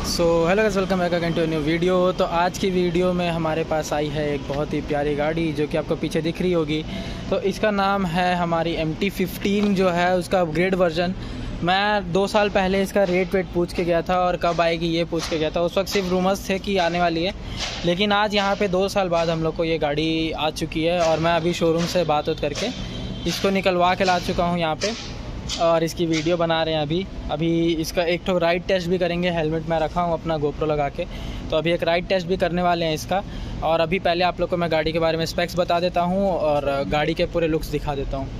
So hello guys, welcome back again to new video. तो आज की वीडियो में हमारे पास आई है एक बहुत ही प्यारी गाड़ी जो कि आपको पीछे दिख रही होगी। तो इसका नाम है हमारी MT-15 जो है उसका अपग्रेड वर्जन। मैं 2 साल पहले इसका रेट पूछ के गया था और कब आएगी ये पूछ के गया था। उस वक्त सिर्फ रूमर्स थे कि आने वाली है, लेकिन आज यहाँ पे 2 साल बाद हम लोग को ये गाड़ी आ चुकी है और मैं अभी शोरूम से बात करके इसको निकलवा के ला चुका हूँ यहाँ पे और इसकी वीडियो बना रहे हैं। अभी इसका एक तो राइड टेस्ट भी करेंगे। हेलमेट मैं रखा हूँ अपना GoPro लगा के, तो अभी एक राइड टेस्ट भी करने वाले हैं इसका। और अभी पहले आप लोग को मैं गाड़ी के बारे में स्पेक्स बता देता हूँ और गाड़ी के पूरे लुक्स दिखा देता हूँ।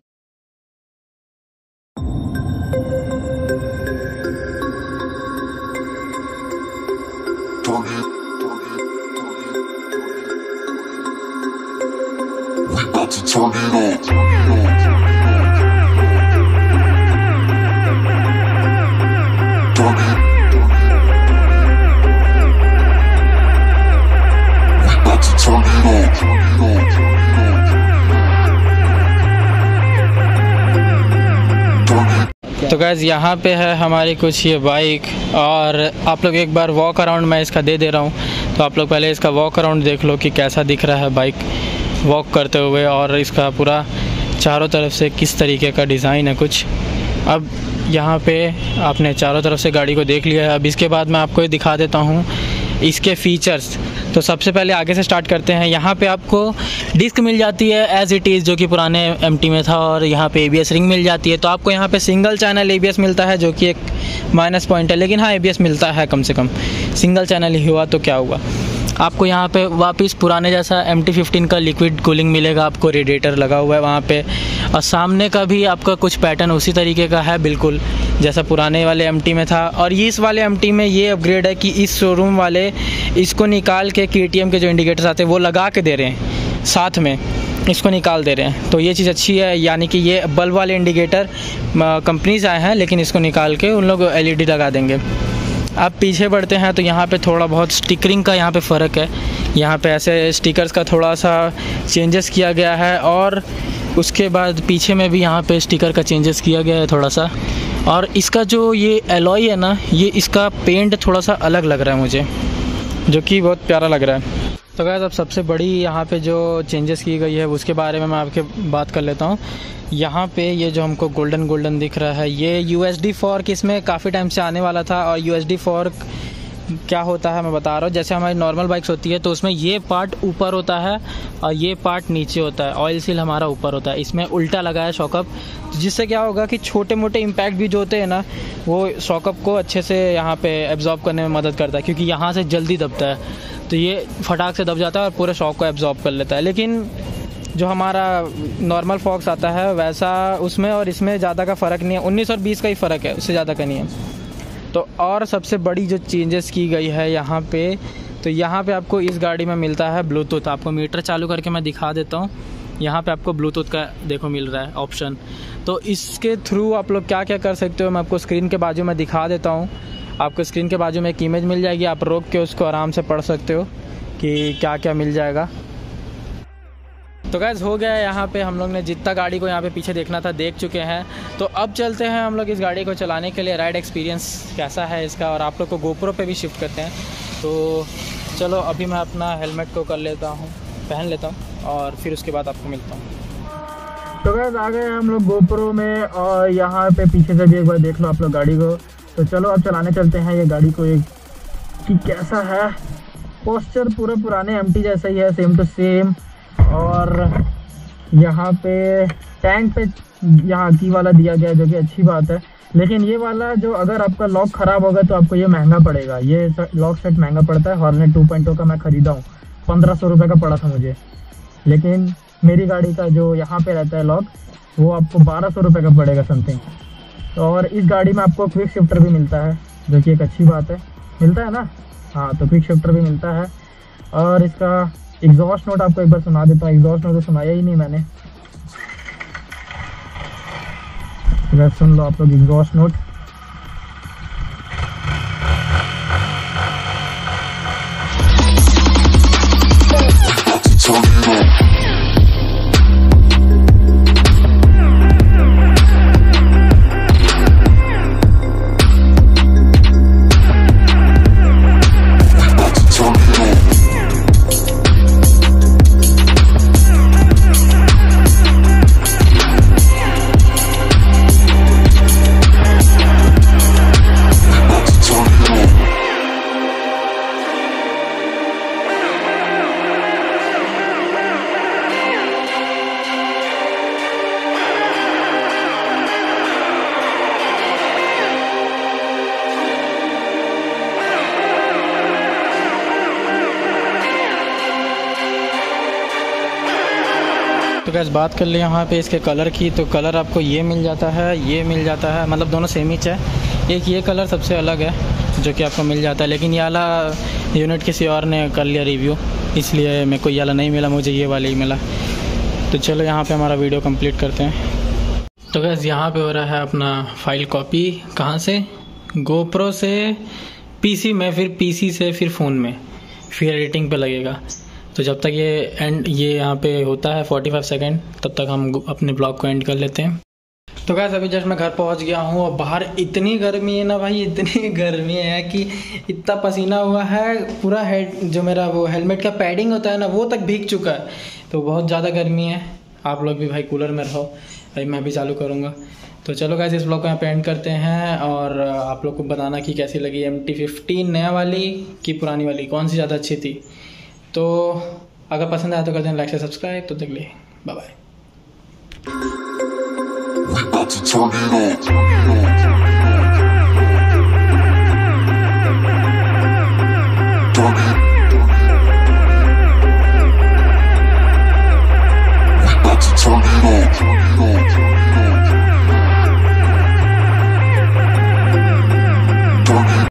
तो गाइस यहाँ पे है हमारी कुछ ये बाइक और आप लोग एक बार वॉक अराउंड मैं इसका दे दे रहा हूँ। तो आप लोग पहले इसका वॉक अराउंड देख लो कि कैसा दिख रहा है बाइक वॉक करते हुए, और इसका पूरा चारों तरफ से किस तरीके का डिज़ाइन है कुछ। अब यहाँ पे आपने चारों तरफ से गाड़ी को देख लिया है। अब इसके बाद मैं आपको ये दिखा देता हूँ इसके फीचर्स। तो सबसे पहले आगे से स्टार्ट करते हैं। यहाँ पे आपको डिस्क मिल जाती है एज़ इट इज़ जो कि पुराने MT में था, और यहाँ पे ABS रिंग मिल जाती है। तो आपको यहाँ पे सिंगल चैनल ABS मिलता है जो कि एक माइनस पॉइंट है, लेकिन हाँ ABS मिलता है कम से कम। सिंगल चैनल ही हुआ तो क्या हुआ। आपको यहाँ पे वापस पुराने जैसा MT-15 का लिक्विड कूलिंग मिलेगा, आपको रेडिएटर लगा हुआ है वहाँ पे, और सामने का भी आपका कुछ पैटर्न उसी तरीके का है बिल्कुल जैसा पुराने वाले MT में था। और इस वाले MT में ये अपग्रेड है कि इस शोरूम वाले इसको निकाल के KTM के जो इंडिकेटर्स आते हैं वो लगा के दे रहे हैं, साथ में इसको निकाल दे रहे हैं। तो ये चीज़ अच्छी है, यानी कि ये बल्ब वाले इंडिकेटर कंपनीज आए हैं, लेकिन इसको निकाल के उन लोग LED लगा देंगे। अब पीछे बढ़ते हैं तो यहाँ पे थोड़ा बहुत स्टिकरिंग का यहाँ पे फ़र्क है। यहाँ पे ऐसे स्टिकर्स का थोड़ा सा चेंजेस किया गया है, और उसके बाद पीछे में भी यहाँ पे स्टिकर का चेंजेस किया गया है थोड़ा सा। और इसका जो ये एलॉय है ना, ये इसका पेंट थोड़ा सा अलग लग रहा है मुझे, जो कि बहुत प्यारा लग रहा है। तो गाइस अब सबसे बड़ी यहाँ पे जो चेंजेस की गई है उसके बारे में मैं आपके बात कर लेता हूँ। यहाँ पे ये जो हमको गोल्डन दिख रहा है, ये USD फॉर्क इसमें काफ़ी टाइम से आने वाला था। और USD फॉर्क क्या होता है मैं बता रहा हूँ। जैसे हमारी नॉर्मल बाइक्स होती है तो उसमें ये पार्ट ऊपर होता है और ये पार्ट नीचे होता है। ऑयल सील हमारा ऊपर होता है, इसमें उल्टा लगा है शॉकअप, जिससे क्या होगा कि छोटे मोटे इम्पैक्ट भी जो होते हैं ना, वो शॉकअप को अच्छे से यहाँ पे एब्जॉर्ब करने में मदद करता है, क्योंकि यहाँ से जल्दी दबता है तो ये फटाक से दब जाता है और पूरे शॉक को एब्जॉर्ब कर लेता है। लेकिन जो हमारा नॉर्मल फॉक्स आता है वैसा उसमें और इसमें ज़्यादा का फ़र्क नहीं है, 19 और 20 का ही फ़र्क है, उससे ज़्यादा का नहीं है। तो और सबसे बड़ी जो चेंजेस की गई है यहाँ पे, तो यहाँ पे आपको इस गाड़ी में मिलता है ब्लूटूथ। आपको मीटर चालू करके मैं दिखा देता हूँ। यहाँ पे आपको ब्लूटूथ का देखो मिल रहा है ऑप्शन। तो इसके थ्रू आप लोग क्या क्या कर सकते हो मैं आपको स्क्रीन के बाजू में दिखा देता हूँ। आपको स्क्रीन के बाजू में एक इमेज मिल जाएगी, आप रोक के उसको आराम से पढ़ सकते हो कि क्या क्या मिल जाएगा। तो गाइस हो गया है, यहाँ पे हम लोग ने जितना गाड़ी को यहाँ पे पीछे देखना था देख चुके हैं। तो अब चलते हैं हम लोग इस गाड़ी को चलाने के लिए, राइड एक्सपीरियंस कैसा है इसका, और आप लोग को GoPro पे भी शिफ्ट करते हैं। तो चलो अभी मैं अपना हेलमेट को कर लेता हूँ, पहन लेता हूँ, और फिर उसके बाद आपको मिलता हूँ। तो गाइस आ गए हम लोग GoPro में, और यहाँ पे पीछे से भी एक बार देख लो आप लोग गाड़ी को। तो चलो अब चलाने चलते हैं ये गाड़ी को, एक कि कैसा है। पोस्चर पूरे पुराने MT जैसा ही है, सेम टू सेम। और यहाँ पे टैंक पे यहाँ की वाला दिया गया है, जो कि अच्छी बात है। लेकिन ये वाला जो अगर आपका लॉक ख़राब होगा तो आपको ये महंगा पड़ेगा। ये लॉक सेट महंगा पड़ता है। हॉर्नेट 2.0 का मैं ख़रीदा हूँ, 1500 रुपये का पड़ा था मुझे। लेकिन मेरी गाड़ी का जो यहाँ पे रहता है लॉक, वो आपको 1200 रुपये का पड़ेगा समथिंग। और इस गाड़ी में आपको क्विक शिफ्टर भी मिलता है, जो कि एक अच्छी बात है। मिलता है ना, हाँ, तो क्विक शिफ्टर भी मिलता है। और इसका एग्जॉस्ट नोट आपको एक बार सुना देता हूँ। एग्जॉस्ट नोट तो सुनाया ही नहीं मैंने, सुन लो आप लोग एग्जॉस्ट नोट। तो गैस बात कर ले यहाँ पे इसके कलर की, तो कलर आपको ये मिल जाता है, ये मिल जाता है, मतलब दोनों सेम ही है। एक ये कलर सबसे अलग है जो कि आपको मिल जाता है, लेकिन ये वाला यूनिट किसी और ने कर लिया रिव्यू, इसलिए मेरे को ये वाला नहीं मिला, मुझे ये वाला ही मिला। तो चलो यहाँ पे हमारा वीडियो कंप्लीट करते हैं। तो गैस यहाँ पे हो रहा है अपना फाइल कॉपी, कहाँ से, गोप्रो से पीसी में, फिर पीसी से फिर फ़ोन में, फिर एडिटिंग पे लगेगा। तो जब तक ये यहाँ पे होता है 45 सेकंड, तब तक हम अपने ब्लॉग को एंड कर लेते हैं। तो गैस अभी जस्ट मैं घर पहुँच गया हूँ और बाहर इतनी गर्मी है ना भाई, इतनी गर्मी है कि इतना पसीना हुआ है, पूरा हेड जो मेरा वो हेलमेट का पैडिंग होता है ना वो तक भीग चुका है। तो बहुत ज़्यादा गर्मी है। आप लोग भी भाई कूलर में रहो, भाई मैं भी चालू करूँगा। तो चलो गाइस इस ब्लॉग को यहाँ पे एंड करते हैं, और आप लोग को बताना कि कैसी लगी MT-15 नया वाली कि पुरानी वाली, कौन सी ज़्यादा अच्छी थी। तो अगर पसंद आया तो कर दें लाइक से सब्सक्राइब। तो देख लिए, बाय बाय।